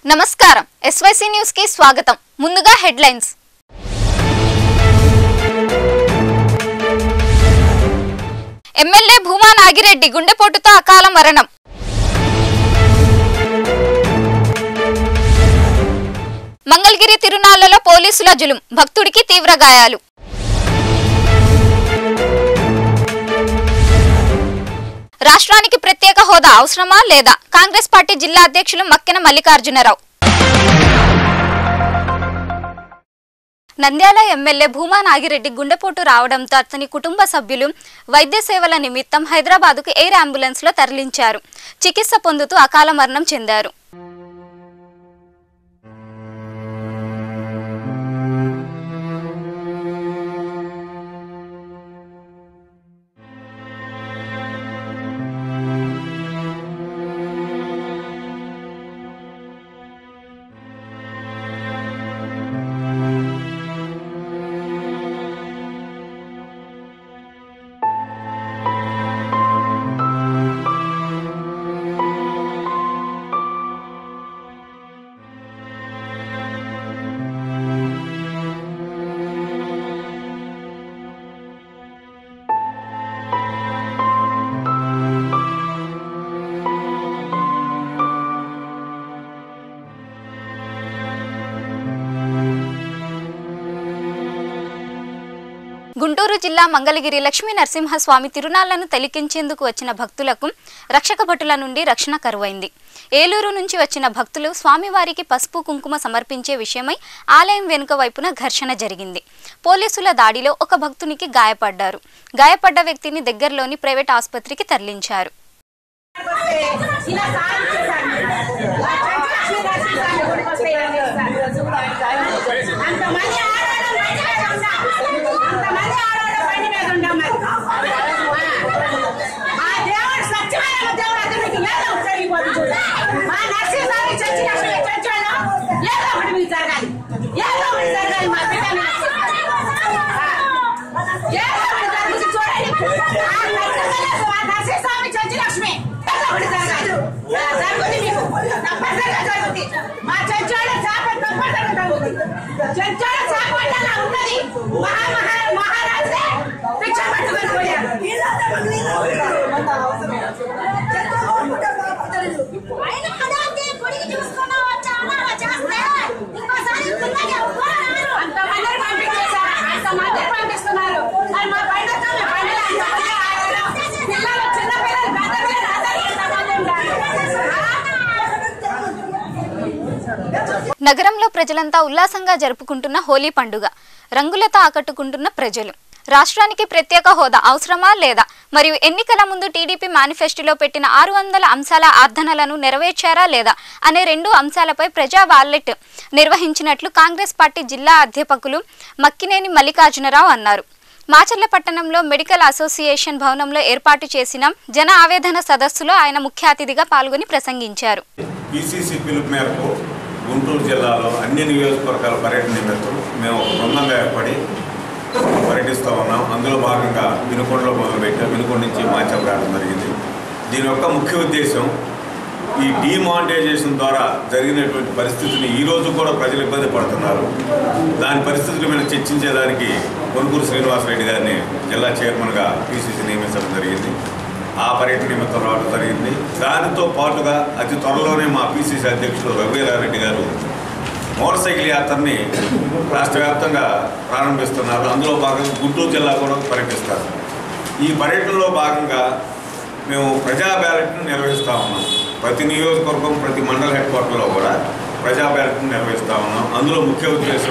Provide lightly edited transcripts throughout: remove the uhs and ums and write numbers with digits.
నమస్కారం SYC news కి స్వాగతం ముందుగా హెడ్లైన్స్ ఎమ్మెల్యే భూమా నాగిరెడ్డి గుండెపోటుతో అకాల మరణం మంగళగిరి తిరునాళ్లలో పోలీసుల జులుం భక్తుడికి తీవ్ర గాయాలు రాష్ట్రానికి ప్రత్యేక హోదా అవసరమా లేదా కాంగ్రెస్ పార్టీ జిల్లా అధ్యక్షులు మక్కెన మల్లికార్జునరావు నంద్యాల ఎమ్మెల్యే భూమా నాగిరెడ్డి గుండెపోటు రావడంతో అతని కుటుంబ సభ్యులు వైద్య సేవల నిమిత్తం హైదరాబాద్కు ఎయిర్ అంబులెన్స్ లో తరలించారు. చికిత్స పొందుతూ అకాల మరణం చెందారు. గుంటూరు జిల్లా మంగళగిరి లక్ష్మీ నరసింహస్వామి తిరునాళ్లను తిలకించేందుకు వచ్చిన భక్తులకు రక్షక భటుల నుండి రక్షణ కరువైంది. ఏలూరు నుంచి వచ్చిన భక్తులు స్వామివారికి పసుపు కుంకుమ సమర్పించే విషయమై ఆలయం వెనుక వైపున ఘర్షణ జరిగింది. పోలీసుల దాడిలో ఒక భక్తునికి గాయపడ్డారు. గాయపడ్డ వ్యక్తిని దగ్గరలోని ప్రైవేట్ ఆసుపత్రికి తరలించారు. నగరంలో ప్రజలంతా ఉల్లాసంగా జరుపుకుంటున్న హోలీ పండుగ రంగులతో ఆకట్టుకుంటున్న ప్రజలు రాష్ట్రానికి ప్రత్యేక హోదా అవసరమా లేదా మరియు ఎన్నికల ముందు టీడీపీ మేనిఫెస్టోలో పెట్టిన 600 అంశాల ఆర్ధనలను నెరవేర్చారా లేదా అనే 2 అంశాలపై ప్రజా వాలెట్ నిర్వహించినట్లు కాంగ్రెస్ పార్టీ జిల్లా అధ్యక్షులు మక్కినేని మల్లికార్జునరావు అన్నారు. మాచర్ల పట్టణంలో మెడికల్ అసోసియేషన్ భవనంలో ఏర్పాటు చేసిన జన ఆవేదన సదస్సులో ఆయన ముఖ్య అతిథిగా పాల్గొని ప్రసంగించారు. గుంటూరు జిల్లాలో అన్ని నియోజకవర్గాల పర్యటన నిమిత్తం మేము ఒక బృందంగా ఏర్పడి పర్యటిస్తూ ఉన్నాం. అందులో భాగంగా వినుకొండలో మొదలుపెట్టాం. వినుకొండ నుంచి మాచర్ల రావడం జరిగింది. దీని యొక్క ముఖ్య ఉద్దేశం ఈ డిమానిటైజేషన్ ద్వారా జరిగినటువంటి పరిస్థితిని ఈరోజు కూడా ప్రజలు ఇబ్బంది పడుతున్నారు. దాని పరిస్థితుల మీద చర్చించేదానికి కొనుగూరు శ్రీనివాసరెడ్డి గారిని జిల్లా చైర్మన్గా పిసిసి నియమించడం జరిగింది. ఆ పర్యటన నిమిత్తం రావడం జరిగింది. దానితో పాటుగా అతి త్వరలోనే మా పిసిసి అధ్యక్షుడు రఘువీరారెడ్డి గారు మోటార్ సైకిల్ యాత్రని రాష్ట్ర వ్యాప్తంగా ప్రారంభిస్తున్నారు. అందులో భాగంగా గుంటూరు జిల్లా కూడా పర్యటిస్తారు. ఈ పర్యటనలో భాగంగా మేము ప్రజా బ్యాలెట్ను నిర్వహిస్తూ ఉన్నాం. ప్రతి నియోజకవర్గం ప్రతి మండల హెడ్ క్వార్టర్లో కూడా ప్రజా బ్యాలెట్ను నిర్వహిస్తూ ఉన్నాం. అందులో ముఖ్య ఉద్దేశం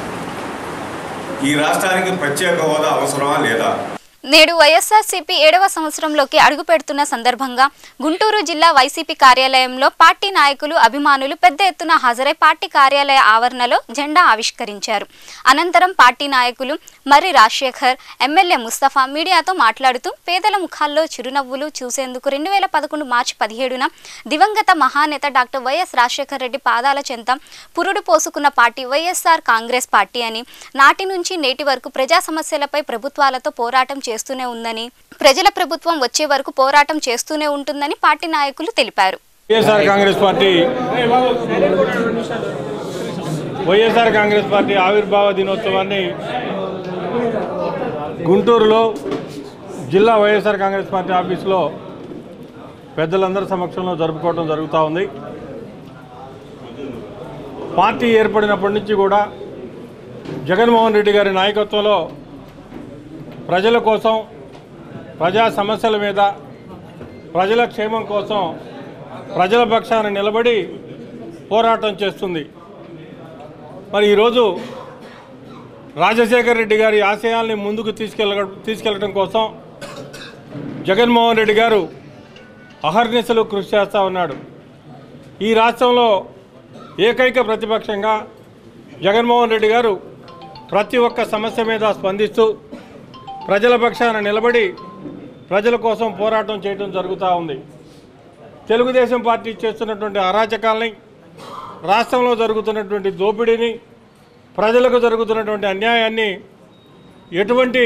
ఈ రాష్ట్రానికి ప్రత్యేక హోదా అవసరమా లేదా. నేడు వైఎస్ఆర్సీపీ 7వ సంవత్సరంలోకి అడుగుపెడుతున్న సందర్భంగా గుంటూరు జిల్లా వైసీపీ కార్యాలయంలో పార్టీ నాయకులు అభిమానులు పెద్ద ఎత్తున హాజరై పార్టీ కార్యాలయ ఆవరణలో జెండా ఆవిష్కరించారు. అనంతరం పార్టీ నాయకులు మర్రి రాజశేఖర్, ఎమ్మెల్యే ముస్తఫా మీడియాతో మాట్లాడుతూ పేదల ముఖాల్లో చిరునవ్వులు చూసేందుకు 2011 మార్చి 17న దివంగత మహానేత డాక్టర్ వైఎస్ రాజశేఖర్ రెడ్డి పాదాల చెంత పురుడు పోసుకున్న పార్టీ వైఎస్ఆర్ కాంగ్రెస్ పార్టీ అని, నాటి నుంచి నేటి వరకు ప్రజా సమస్యలపై ప్రభుత్వాలతో పోరాటం చేస్తూనే ఉందని, ప్రజల ప్రభుత్వం వచ్చే వరకు పోరాటం చేస్తూనే ఉంటుందని పార్టీ నాయకులు తెలిపారు. వైఎస్ఆర్ కాంగ్రెస్ పార్టీ ఆవిర్భావ దినోత్సవాన్ని గుంటూరులో జిల్లా వైఎస్ఆర్ కాంగ్రెస్ పార్టీ ఆఫీసులో పెద్దలందరి సమక్షంలో జరుపుకోవడం జరుగుతూ ఉంది. పార్టీ ఏర్పడినప్పటి నుంచి కూడా జగన్మోహన్ రెడ్డి గారి నాయకత్వంలో ప్రజల కోసం, ప్రజా సమస్యల మీద, ప్రజల క్షేమం కోసం ప్రజల పక్షాన నిలబడి పోరాటం చేస్తుంది. మరి ఈరోజు రాజశేఖర రెడ్డి గారి ఆశయాల్ని ముందుకు తీసుకెళ్లడం కోసం జగన్మోహన్ రెడ్డి గారు అహర్నిశలు కృషి చేస్తూ ఉన్నాడు. ఈ రాష్ట్రంలో ఏకైక ప్రతిపక్షంగా జగన్మోహన్ రెడ్డి గారు ప్రతి ఒక్క సమస్య మీద స్పందిస్తూ ప్రజల పక్షాన నిలబడి ప్రజల కోసం పోరాటం చేయడం జరుగుతూ ఉంది. తెలుగుదేశం పార్టీ చేస్తున్నటువంటి అరాచకాలని, రాష్ట్రంలో జరుగుతున్నటువంటి దోపిడీని, ప్రజలకు జరుగుతున్నటువంటి అన్యాయాన్ని ఎటువంటి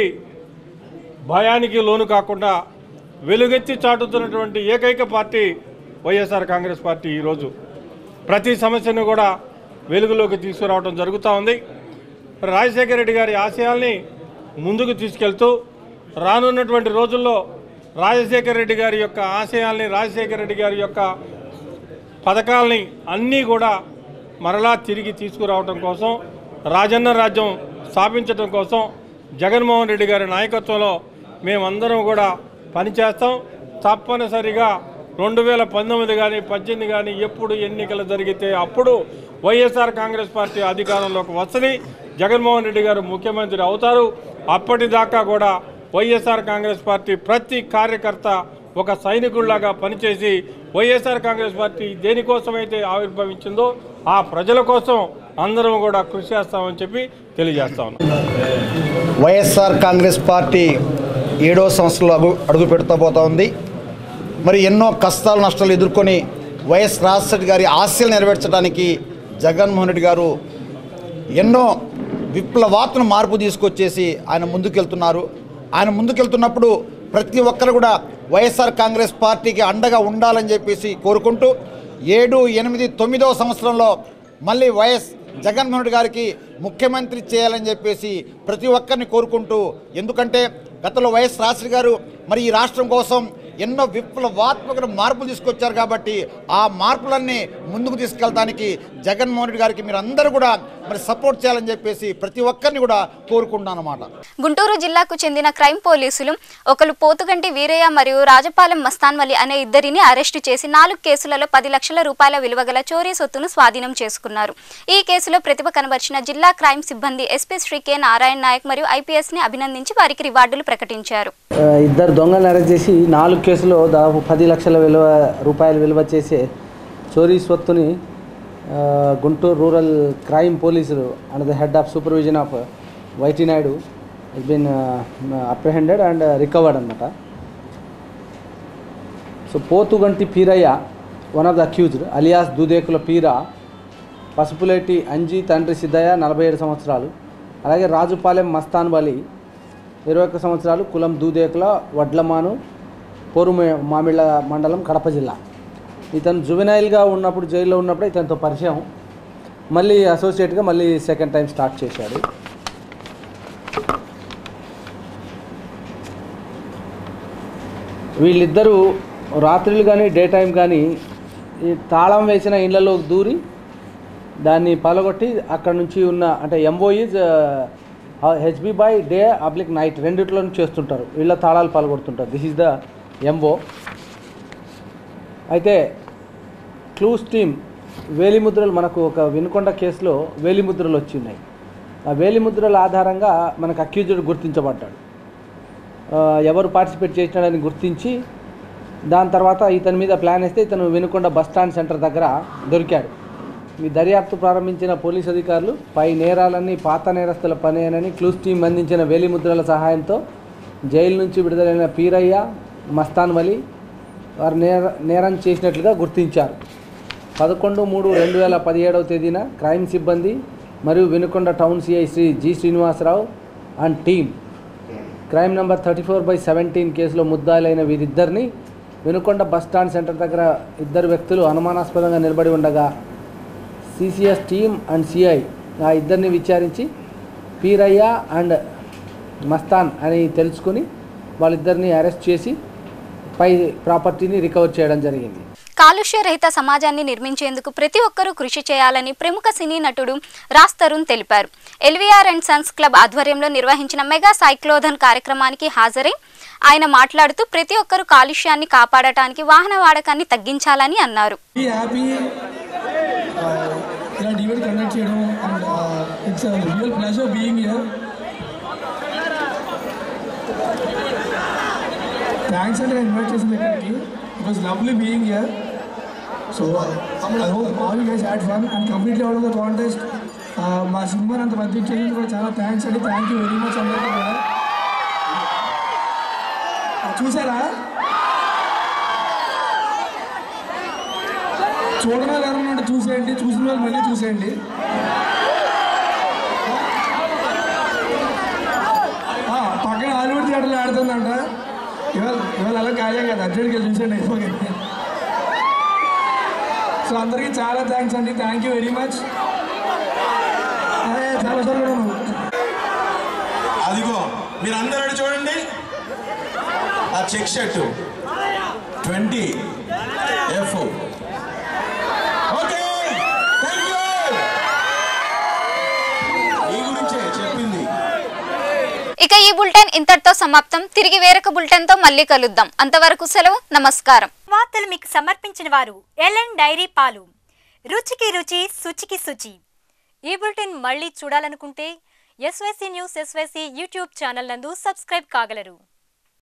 భయానికి లోను కాకుండా వెలుగెత్తి చాటుతున్నటువంటి ఏకైక పార్టీ వైఎస్ఆర్ కాంగ్రెస్ పార్టీ. ఈరోజు ప్రతి సమస్యను కూడా వెలుగులోకి తీసుకురావడం జరుగుతూ ఉంది. రాజశేఖర రెడ్డి గారి ఆశయాల్ని ముందుకు తీసుకెళ్తూ రానున్నటువంటి రోజుల్లో రాజశేఖర రెడ్డి గారి యొక్క ఆశయాల్ని, రాజశేఖర రెడ్డి గారి యొక్క పథకాలని అన్నీ కూడా మరలా తిరిగి తీసుకురావడం కోసం, రాజన్న రాజ్యం స్థాపించడం కోసం జగన్మోహన్ రెడ్డి గారి నాయకత్వంలో మేమందరం కూడా పనిచేస్తాం. తప్పనిసరిగా 2019 కానీ 18 కానీ ఎప్పుడు ఎన్నికలు జరిగితే అప్పుడు వైఎస్ఆర్ కాంగ్రెస్ పార్టీ అధికారంలోకి వస్తుంది. జగన్మోహన్ రెడ్డి గారు ముఖ్యమంత్రి అవుతారు. అప్పటిదాకా కూడా వైఎస్ఆర్ కాంగ్రెస్ పార్టీ ప్రతి కార్యకర్త ఒక సైనికుల్లాగా పనిచేసి వైఎస్ఆర్ కాంగ్రెస్ పార్టీ దేనికోసమైతే ఆవిర్భవించిందో ఆ ప్రజల కోసం అందరం కూడా కృషి చేస్తామని చెప్పి తెలియజేస్తా ఉన్నాం. వైఎస్ఆర్ కాంగ్రెస్ పార్టీ 7వ సంవత్సరంలో అడుగు పెడుతూ పోతూ ఉంది. మరి ఎన్నో కష్టాలు నష్టాలు ఎదుర్కొని వైఎస్ రాజశేఖర్ గారి ఆశలు నెరవేర్చడానికి జగన్మోహన్ రెడ్డి గారు ఎన్నో విప్లవాత్మక మార్పు తీసుకొచ్చేసి ఆయన ముందుకెళ్తున్నారు. ఆయన ముందుకెళ్తున్నప్పుడు ప్రతి ఒక్కరు కూడా వైఎస్ఆర్ కాంగ్రెస్ పార్టీకి అండగా ఉండాలని చెప్పేసి కోరుకుంటూ 7, 8, 9వ సంవత్సరంలో మళ్ళీ వైఎస్ జగన్మోహన్ రెడ్డి గారికి ముఖ్యమంత్రి చేయాలని చెప్పేసి ప్రతి ఒక్కరిని కోరుకుంటూ, ఎందుకంటే గతంలో వైఎస్ రాజశేఖర్ గారు మరి ఈ రాష్ట్రం కోసం ఎన్నో విప్లవాత్మక మార్పులు తీసుకొచ్చారు కాబట్టి ఆ మార్పులన్నీ ముందుకు తీసుకెళ్ళడానికి జగన్మోహన్ రెడ్డి గారికి మీరు అందరూ కూడా మరి సపోర్ట్ చేయాలని చెప్పేసి ప్రతి ఒక్కరిని కూడా కోరుకుంటున్నాను అన్నమాట. గుంటూరు జిల్లాకు చెందిన క్రైమ్ పోలీసులు ఒకరు పోతుగంటి వీరయ్య మరియు రాజపాలెం మస్తాన్వలి అనే ఇద్దరిని అరెస్టు చేసి 4 కేసులలో 10 లక్షల రూపాయల విలువగల చోరీ సొత్తును స్వాధీనం చేసుకున్నారు. ఈ కేసులో ప్రతిభ కనబర్చిన జిల్లా క్రైమ్ సిబ్బంది ఎస్పీ శ్రీ కె నారాయణ నాయక్ మరియు ఐపీఎస్ ని అభినందించి వారికి రివార్డులు ప్రకటించారు. ఇద్దరు దొంగలను అరెస్ట్ చేసి 4 కేసులో దాదాపు 10 లక్షల రూపాయలు విలువ చేసే చోరీ స్వత్తుని గుంటూరు రూరల్ క్రైమ్ పోలీసులు under the head of supervision of Y T Naidu has been apprehended and recovered అన్నమాట. So Pothuganti Peeraiah one of the accused alias Dudekula Peera, Pasupuleti Anji తండ్రి సిద్ధయ్య 47 సంవత్సరాలు, అలాగే రాజుపాలెం మస్తాన్వలి 21 సంవత్సరాలు, కులం దూదేకుల వడ్లమాను, పోరు మామిళ్ళ మండలం, కడప జిల్లా. ఇతను జువెనైల్గా ఉన్నప్పుడు, జైల్లో ఉన్నప్పుడు ఇతనితో పరిచయం, మళ్ళీ అసోసియేట్గా మళ్ళీ సెకండ్ టైం స్టార్ట్ చేశాడు. వీళ్ళిద్దరూ రాత్రులు కానీ డే టైం కానీ ఈ తాళం వేసిన ఇళ్లలో దూరి దాన్ని పలగొట్టి అక్కడ నుంచి ఉన్న అంటే MO is HB by day అబ్లిక్ నైట్ రెండిట్లో నుంచి చేస్తుంటారు, ఇళ్ళ తాళాలు పలగొడుతుంటారు. This is the MO. అయితే క్లూస్ టీమ్ వేలిముద్రలు, మనకు ఒక వినుకొండ కేసులో వేలిముద్రలు వచ్చి ఉన్నాయి. ఆ వేలిముద్రల ఆధారంగా మనకు అక్యూజ్డ్ గుర్తించబడ్డాడు. ఎవరు పార్టిసిపేట్ చేసినాడని గుర్తించి దాని తర్వాత ఇతని మీద ప్లాన్ వేస్తే ఇతను వినుకొండ బస్టాండ్ సెంటర్ దగ్గర దొరికాడు. ఈ దర్యాప్తు ప్రారంభించిన పోలీస్ అధికారులు పై నేరాలన్నీ పాత నేరస్తుల పనేనని క్లూస్ టీమ్ అందించిన వేలిముద్రల సహాయంతో జైలు నుంచి విడుదలైన పీరయ్య, మస్తాన్వలి వారు నేరం చేసినట్లుగా గుర్తించారు. 11/3/2017 తేదీన క్రైమ్ సిబ్బంది మరియు Vinukonda town CI Shri G Srinivasarao and team crime number 34/17 కేసులో ముద్దాయిలైన వీరిద్దరిని వినుకొండ బస్ స్టాండ్ సెంటర్ దగ్గర ఇద్దరు వ్యక్తులు అనుమానాస్పదంగా నిలబడి ఉండగా సిసిఎస్ టీమ్ అండ్ సిఐ ఆ ఇద్దరిని విచారించి పీరయ్య అండ్ మస్తాన్ అని తెలుసుకుని వాళ్ళిద్దరిని అరెస్ట్ చేసి పై ప్రాపర్టీని రికవర్ చేయడం జరిగింది. కాలుష్య రహిత సమాజాన్ని నిర్మించేందుకు ప్రతి ఒక్కరూ కృషి చేయాలని ప్రముఖ సినీ నటుడు రాజ్ తరుణ్ తెలిపారు. ఎల్వీఆర్ అండ్ సన్స్ క్లబ్ ఆధ్వర్యంలో నిర్వహించిన మెగా సైక్లోథన్ కార్యక్రమానికి హాజరై ఆయన మాట్లాడుతూ ప్రతి ఒక్కరూ కాలుష్యాన్ని కాపాడటానికి వాహన వాడకాన్ని తగ్గించాలని అన్నారు. Thanks and invitation. It was lovely being here. So I hope all you guys had fun and completely out of the contest. మా సినిమా అంత మంచి చేసినందుకు కూడా చాలా థ్యాంక్స్ అండి. థ్యాంక్ యూ వెరీ మచ్ అందరికీ కూడా. చూసారా? చూడడం వాళ్ళు ఎవరన్నా చూసేయండి, చూసిన వాళ్ళు మళ్ళీ చూసేయండి. పక్కన హాలీవుడ్ థియేటర్లో ఆడుతుందంట. ఇవాళ అలా ఖాళీ కదా, అర్జెంట్కి వెళ్ళి చూసేయండి అయిపోయింది. సో అందరికీ చాలా థ్యాంక్స్ అండి. Thank you very much. చాలా సార్లు అదిగో మీరు అందరూ చూడండి, ఆ check shirt 20F. Okay, thank you. ఈ గురించే చెప్పింది. ఇక ఈ బులెటిన్ ఇంతటితో సమాప్తం. తిరిగి వేరొక బులెటిన్ తో మళ్ళీ కలుద్దాం. అంతవరకు సెలవు, నమస్కారం. వార్తలు మీకు సమర్పించిన వారు ఎల్ఎన్ డైరీ పాలు, రుచికి రుచి, శుచికి శుచి. ఈ బులెటిన్ మళ్ళీ చూడాలనుకుంటే SYC news SYC YouTube channel నందు సబ్స్క్రైబ్ కాగలరు.